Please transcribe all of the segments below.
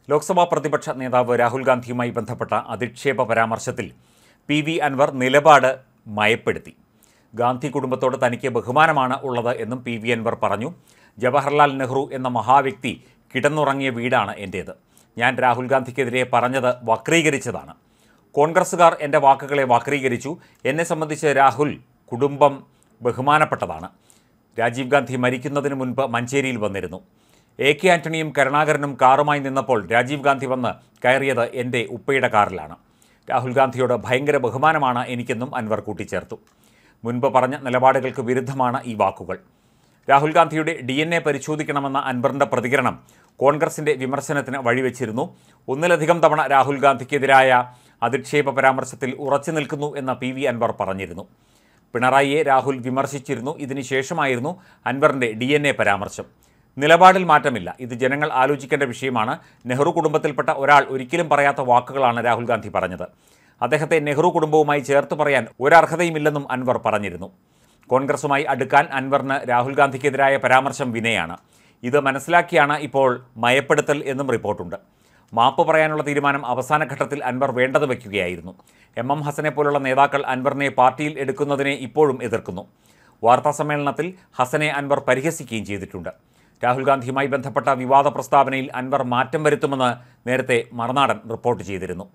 ലോക്സഭാ പ്രതിപക്ഷ നേതാവ് രാഹുൽ ഗാന്ധിയുമായി ബന്ധപ്പെട്ട അധിക്ഷേപ പരാമർശത്തിൽ PV അൻവർ നിലപാട് മയപ്പെടുത്തി. ഗാന്ധി കുടുംബത്തോട് തനിക്ക് ബഹുമാനമാണ് ഉള്ളത് എന്നും PV അൻവർ പറഞ്ഞു. ജവഹർലാൽ നെഹ്റു എന്ന മഹാവ്യക്തി കിടന്നുറങ്ങിയ വീടാണ് എൻ്റേത്. ഞാൻ രാഹുൽ ഗാന്ധിക്കെതിരെ പറഞ്ഞത് വക്രീകരിച്ചതാണ്. കോൺഗ്രസ്സുകാർ എൻ്റെ വാക്കുകളെ വക്രീകരിച്ചു. എന്നെ സംബന്ധിച്ച് രാഹുൽ കുടുംബം ബഹുമാനപ്പെട്ടതാണ്. രാജീവ് ഗാന്ധി മരിക്കുന്നതിന് മുൻപ് മഞ്ചേരിയിൽ വന്നിരുന്നു. AK ആൻ്റണിയും കരുണാകരനും കാറുമായി നിന്നപ്പോൾ രാജീവ് ഗാന്ധി വന്ന് കയറിയത് എൻ്റെ ഉപ്പയുടെ കാറിലാണ്. രാഹുൽ ഗാന്ധിയോട് ഭയങ്കര ബഹുമാനമാണ് എനിക്കെന്നും അൻവർ കൂട്ടിച്ചേർത്തു. മുൻപ് പറഞ്ഞ നിലപാടുകൾക്ക് വിരുദ്ധമാണ് ഈ വാക്കുകൾ. രാഹുൽ ഗാന്ധിയുടെ DNA പരിശോധിക്കണമെന്ന അൻവറിൻ്റെ പ്രതികരണം കോൺഗ്രസിൻ്റെ വിമർശനത്തിന് വഴിവെച്ചിരുന്നു. ഒന്നിലധികം തവണ രാഹുൽ ഗാന്ധിക്കെതിരായ അധിക്ഷേപ പരാമർശത്തിൽ ഉറച്ചു നിൽക്കുന്നു എന്ന് PV അൻവർ പറഞ്ഞിരുന്നു. പിണറായിയെ രാഹുൽ വിമർശിച്ചിരുന്നു. ഇതിനുശേഷമായിരുന്നു അൻവറിൻ്റെ DNA പരാമർശം. നിലപാടിൽ മാറ്റമില്ല. ഇത് ജനങ്ങൾ ആലോചിക്കേണ്ട വിഷയമാണ്. നെഹ്റു കുടുംബത്തിൽപ്പെട്ട ഒരാൾ ഒരിക്കലും പറയാത്ത വാക്കുകളാണ് രാഹുൽ ഗാന്ധി പറഞ്ഞത്. അദ്ദേഹത്തെ നെഹ്റു കുടുംബവുമായി ചേർത്ത് പറയാൻ ഒരർഹതയുമില്ലെന്നും അൻവർ പറഞ്ഞിരുന്നു. കോൺഗ്രസുമായി അടുക്കാൻ അൻവറിന് രാഹുൽ ഗാന്ധിക്കെതിരായ പരാമർശം വിനയാണ്. ഇത് മനസ്സിലാക്കിയാണ് ഇപ്പോൾ മയപ്പെടുത്തൽ എന്നും റിപ്പോർട്ടുണ്ട്. മാപ്പ് പറയാനുള്ള തീരുമാനം അവസാന ഘട്ടത്തിൽ അൻവർ വേണ്ടത് വയ്ക്കുകയായിരുന്നു. MM ഹസനെ പോലുള്ള നേതാക്കൾ അൻവറിനെ പാർട്ടിയിൽ എടുക്കുന്നതിനെ ഇപ്പോഴും എതിർക്കുന്നു. വാർത്താസമ്മേളനത്തിൽ ഹസനെ അൻവർ പരിഹസിക്കുകയും ചെയ്തിട്ടുണ്ട്. രാഹുൽ ഗാന്ധിയുമായി ബന്ധപ്പെട്ട വിവാദ പ്രസ്താവനയിൽ അൻവർ മാറ്റം വരുത്തുമെന്ന് നേരത്തെ മറുനാടൻ റിപ്പോർട്ട് ചെയ്തിരുന്നു.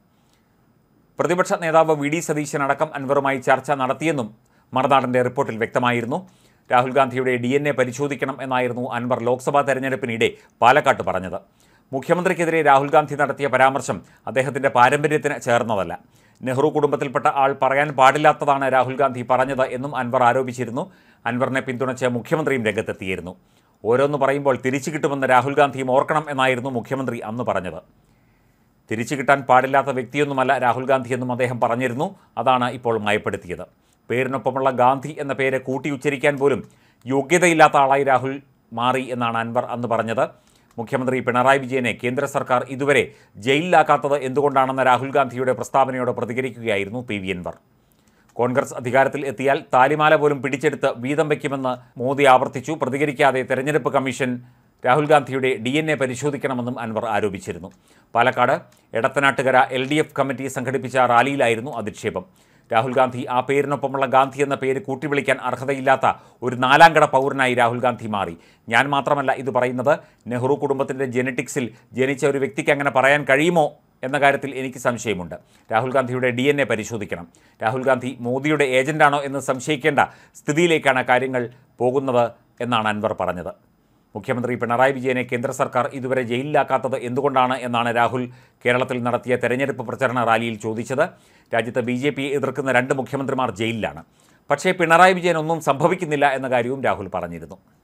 പ്രതിപക്ഷ നേതാവ് VD സതീശൻ അടക്കം അൻവറുമായി ചർച്ച നടത്തിയെന്നും മറുനാടൻ്റെ റിപ്പോർട്ടിൽ വ്യക്തമായിരുന്നു. രാഹുൽ ഗാന്ധിയുടെ DNA പരിശോധിക്കണം എന്നായിരുന്നു അൻവർ ലോക്സഭാ തെരഞ്ഞെടുപ്പിനിടെ പാലക്കാട്ട് പറഞ്ഞത്. മുഖ്യമന്ത്രിക്കെതിരെ രാഹുൽ ഗാന്ധി നടത്തിയ പരാമർശം അദ്ദേഹത്തിൻ്റെ പാരമ്പര്യത്തിന് ചേർന്നതല്ല. നെഹ്റു കുടുംബത്തിൽപ്പെട്ട ആൾ പറയാൻ പാടില്ലാത്തതാണ് രാഹുൽ ഗാന്ധി പറഞ്ഞത് എന്നും അൻവർ ആരോപിച്ചിരുന്നു. അൻവറിനെ പിന്തുണച്ച് മുഖ്യമന്ത്രിയും രംഗത്തെത്തിയിരുന്നു. ഓരോന്ന് പറയുമ്പോൾ തിരിച്ചു കിട്ടുമെന്ന് രാഹുൽ ഗാന്ധിയും ഓർക്കണം എന്നായിരുന്നു മുഖ്യമന്ത്രി അന്ന് പറഞ്ഞത്. തിരിച്ചു കിട്ടാൻ പാടില്ലാത്ത വ്യക്തിയൊന്നുമല്ല രാഹുൽ ഗാന്ധി എന്നും അദ്ദേഹം പറഞ്ഞിരുന്നു. അതാണ് ഇപ്പോൾ മയപ്പെടുത്തിയത്. പേരിനൊപ്പമുള്ള ഗാന്ധി എന്ന പേര് കൂട്ടി ഉച്ചരിക്കാൻ പോലും യോഗ്യതയില്ലാത്ത ആളായി രാഹുൽ മാറി എന്നാണ് അൻവർ അന്ന് പറഞ്ഞത്. മുഖ്യമന്ത്രി പിണറായി വിജയനെ കേന്ദ്ര സർക്കാർ ഇതുവരെ ജയിലിലാക്കാത്തത് എന്തുകൊണ്ടാണെന്ന രാഹുൽ ഗാന്ധിയുടെ പ്രസ്താവനയോട് പ്രതികരിക്കുകയായിരുന്നു PV അൻവർ. കോൺഗ്രസ് അധികാരത്തിൽ എത്തിയാൽ താലിമാല പോലും പിടിച്ചെടുത്ത് വീതം വയ്ക്കുമെന്ന് മോദി ആവർത്തിച്ചു. പ്രതികരിക്കാതെ തെരഞ്ഞെടുപ്പ് കമ്മീഷൻ രാഹുൽ ഗാന്ധിയുടെ DNA പരിശോധിക്കണമെന്നും അൻവർ ആരോപിച്ചിരുന്നു. പാലക്കാട് എടത്തനാട്ടുകര LDF കമ്മിറ്റി സംഘടിപ്പിച്ച റാലിയിലായിരുന്നു അധിക്ഷേപം. രാഹുൽ ഗാന്ധി ആ പേരിനൊപ്പമുള്ള ഗാന്ധി എന്ന പേര് കൂട്ടിവിളിക്കാൻ അർഹതയില്ലാത്ത ഒരു നാലാംകട പൗരനായി രാഹുൽ ഗാന്ധി മാറി. ഞാൻ മാത്രമല്ല ഇത് പറയുന്നത്. നെഹ്റു കുടുംബത്തിൻ്റെ ജെനറ്റിക്സിൽ ജനിച്ച ഒരു വ്യക്തിക്ക് അങ്ങനെ പറയാൻ കഴിയുമോ എന്ന കാര്യത്തിൽ എനിക്ക് സംശയമുണ്ട്. രാഹുൽ ഗാന്ധിയുടെ DNA പരിശോധിക്കണം. രാഹുൽ ഗാന്ധി മോദിയുടെ ഏജന്റാണോ എന്ന് സംശയിക്കേണ്ട സ്ഥിതിയിലേക്കാണ് കാര്യങ്ങൾ പോകുന്നത് എന്നാണ് അൻവർ പറഞ്ഞത്. മുഖ്യമന്ത്രി പിണറായി വിജയനെ കേന്ദ്ര സർക്കാർ ഇതുവരെ ജയിലിലാക്കാത്തത് എന്തുകൊണ്ടാണ് എന്നാണ് രാഹുൽ കേരളത്തിൽ നടത്തിയ തെരഞ്ഞെടുപ്പ് പ്രചരണ റാലിയിൽ ചോദിച്ചത്. രാജ്യത്ത് BJPയെ എതിർക്കുന്ന 2 മുഖ്യമന്ത്രിമാർ ജയിലിലാണ്. പക്ഷേ പിണറായി വിജയൻ ഒന്നും സംഭവിക്കുന്നില്ല എന്ന കാര്യവും രാഹുൽ പറഞ്ഞിരുന്നു.